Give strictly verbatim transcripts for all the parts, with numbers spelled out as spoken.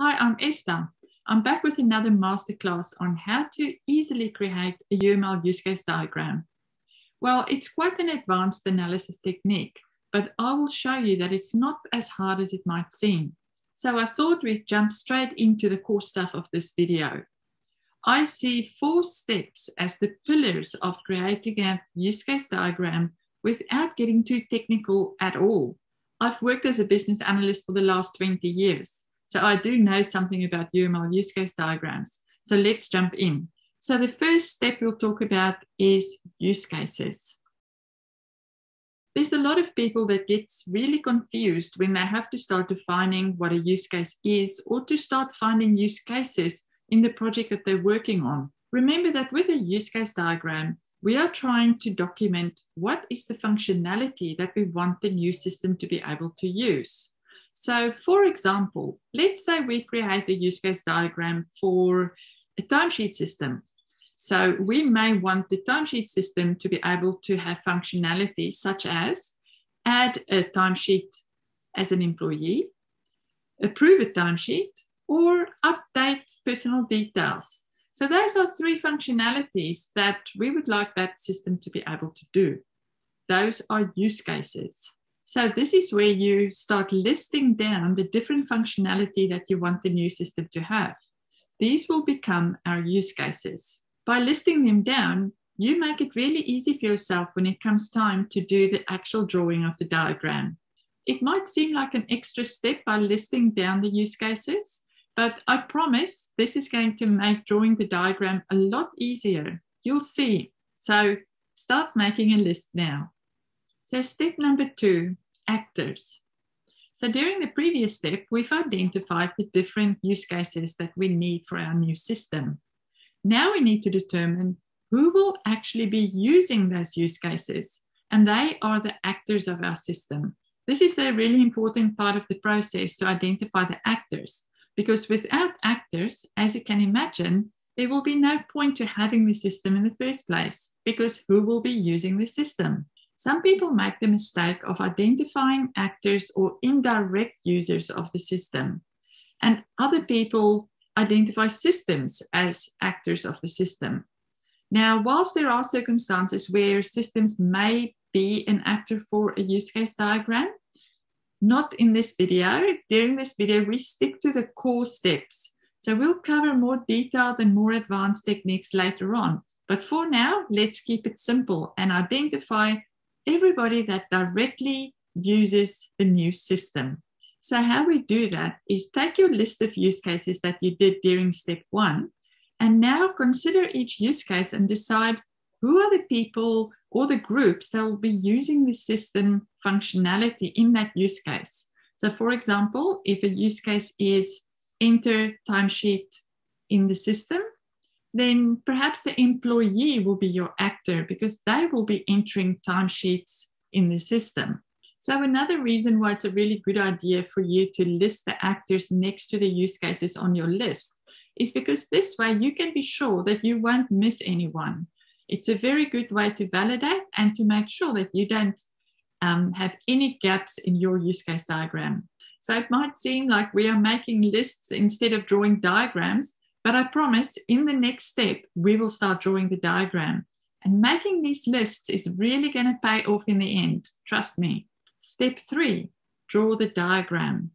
Hi, I'm Esther. I'm back with another masterclass on how to easily create a U M L use case diagram. Well, it's quite an advanced analysis technique, but I will show you that it's not as hard as it might seem. So I thought we'd jump straight into the core stuff of this video. I see four steps as the pillars of creating a use case diagram without getting too technical at all. I've worked as a business analyst for the last twenty years. So I do know something about U M L use case diagrams. So let's jump in. So the first step we'll talk about is use cases. There's a lot of people that gets really confused when they have to start defining what a use case is or to start finding use cases in the project that they're working on. Remember that with a use case diagram, we are trying to document what is the functionality that we want the new system to be able to use. So for example, let's say we create a use case diagram for a timesheet system. So we may want the timesheet system to be able to have functionality such as add a timesheet as an employee, approve a timesheet, or update personal details. So those are three functionalities that we would like that system to be able to do. Those are use cases. So this is where you start listing down the different functionality that you want the new system to have. These will become our use cases. By listing them down, you make it really easy for yourself when it comes time to do the actual drawing of the diagram. It might seem like an extra step by listing down the use cases, but I promise this is going to make drawing the diagram a lot easier. You'll see. So start making a list now. So step number two, actors. So during the previous step, we've identified the different use cases that we need for our new system. Now we need to determine who will actually be using those use cases, and they are the actors of our system. This is a really important part of the process to identify the actors, because without actors, as you can imagine, there will be no point to having the system in the first place, because who will be using the system? Some people make the mistake of identifying actors or indirect users of the system, and other people identify systems as actors of the system. Now, whilst there are circumstances where systems may be an actor for a use case diagram, not in this video. During this video, we stick to the core steps. So we'll cover more detailed and more advanced techniques later on. But for now, let's keep it simple and identify everybody that directly uses the new system. So how we do that is take your list of use cases that you did during step one, and now consider each use case and decide who are the people or the groups that will be using the system functionality in that use case. So for example, if a use case is enter timesheet in the system, then perhaps the employee will be your actor because they will be entering timesheets in the system. So another reason why it's a really good idea for you to list the actors next to the use cases on your list is because this way you can be sure that you won't miss anyone. It's a very good way to validate and to make sure that you don't um, have any gaps in your use case diagram. So it might seem like we are making lists instead of drawing diagrams, but I promise in the next step, we will start drawing the diagram. And making these lists is really going to pay off in the end. Trust me. Step three, draw the diagram.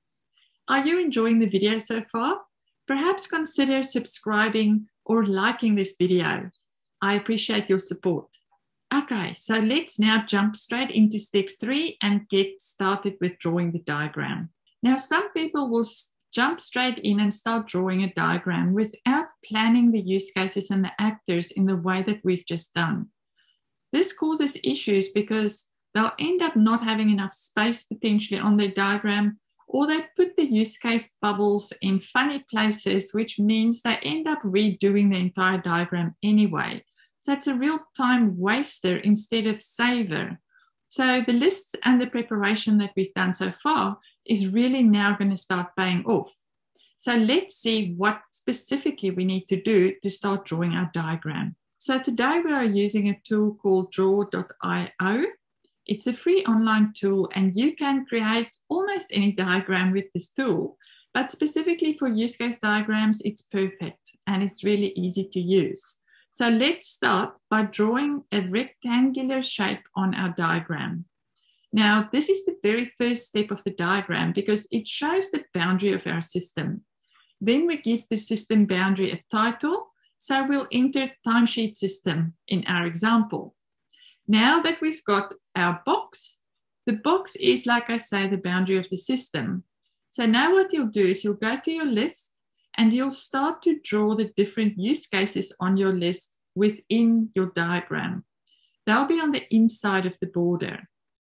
Are you enjoying the video so far? Perhaps consider subscribing or liking this video. I appreciate your support. Okay, so let's now jump straight into step three and get started with drawing the diagram. Now, some people will jump straight in and start drawing a diagram without planning the use cases and the actors in the way that we've just done. This causes issues because they'll end up not having enough space potentially on their diagram, or they put the use case bubbles in funny places, which means they end up redoing the entire diagram anyway. So it's a real time waster instead of saver. So the lists and the preparation that we've done so far is really now going to start paying off. So let's see what specifically we need to do to start drawing our diagram. So today we are using a tool called draw dot i o. It's a free online tool and you can create almost any diagram with this tool. But specifically for use case diagrams, it's perfect and it's really easy to use. So let's start by drawing a rectangular shape on our diagram. Now, this is the very first step of the diagram because it shows the boundary of our system. Then we give the system boundary a title. So we'll enter timesheet system in our example. Now that we've got our box, the box is, like I say, the boundary of the system. So now what you'll do is you'll go to your list and you'll start to draw the different use cases on your list within your diagram. They'll be on the inside of the border.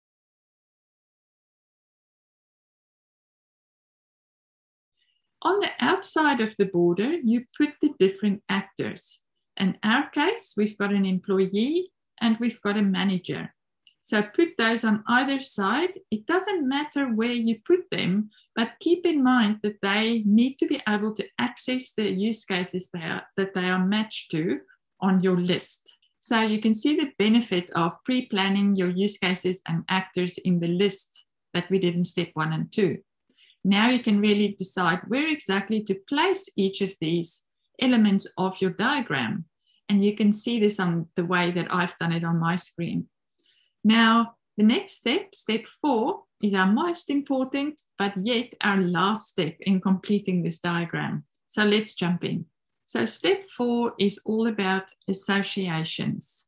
On the outside of the border, you put the different actors. In our case, we've got an employee and we've got a manager. So put those on either side. It doesn't matter where you put them, but keep in mind that they need to be able to access the use cases they are, that they are matched to on your list. So you can see the benefit of pre-planning your use cases and actors in the list that we did in step one and two. Now you can really decide where exactly to place each of these elements of your diagram. And you can see this on the way that I've done it on my screen. Now, the next step, step four, is our most important, but yet our last step in completing this diagram. So let's jump in. So step four is all about associations.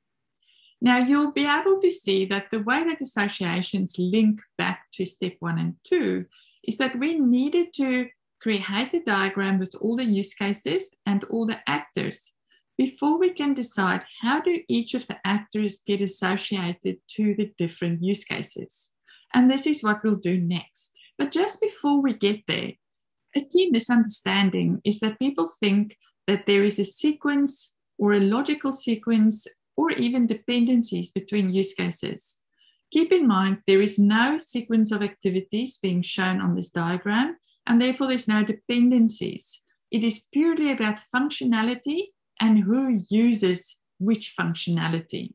Now, you'll be able to see that the way that associations link back to step one and two is that we needed to create a diagram with all the use cases and all the actors before we can decide how do each of the actors get associated to the different use cases. And this is what we'll do next. But just before we get there, a key misunderstanding is that people think that there is a sequence or a logical sequence or even dependencies between use cases. Keep in mind, there is no sequence of activities being shown on this diagram, and therefore there's no dependencies. It is purely about functionality and who uses which functionality.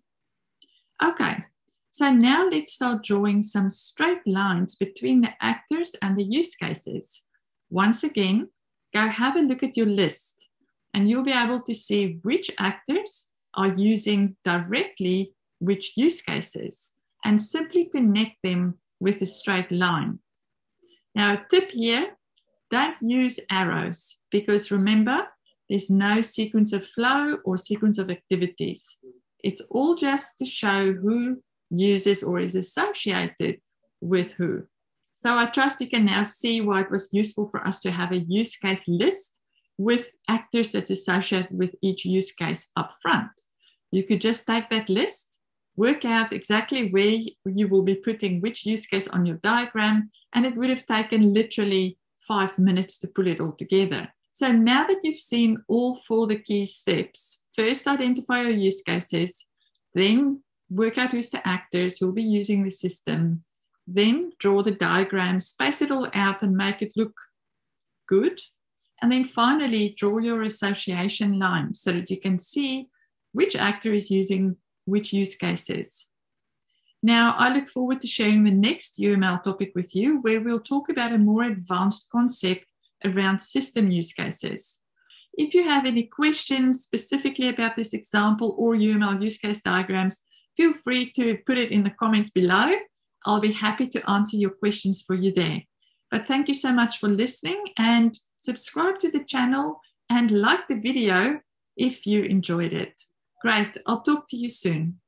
Okay, so now let's start drawing some straight lines between the actors and the use cases. Once again, go have a look at your list, and you'll be able to see which actors are using directly which use cases, and simply connect them with a straight line. Now, a tip here, don't use arrows, because remember, there's no sequence of flow or sequence of activities. It's all just to show who uses or is associated with who. So I trust you can now see why it was useful for us to have a use case list with actors that's associated with each use case up front. You could just take that list, work out exactly where you will be putting which use case on your diagram, and it would have taken literally five minutes to pull it all together. So now that you've seen all four of the key steps, first identify your use cases, then work out who's the actors who will be using the system, then draw the diagram, space it all out and make it look good, and then finally draw your association lines so that you can see which actor is using which use cases. Now, I look forward to sharing the next U M L topic with you, where we'll talk about a more advanced concept around system use cases. If you have any questions specifically about this example or U M L use case diagrams, feel free to put it in the comments below. I'll be happy to answer your questions for you there. But thank you so much for listening, and subscribe to the channel and like the video if you enjoyed it. Great, I'll talk to you soon.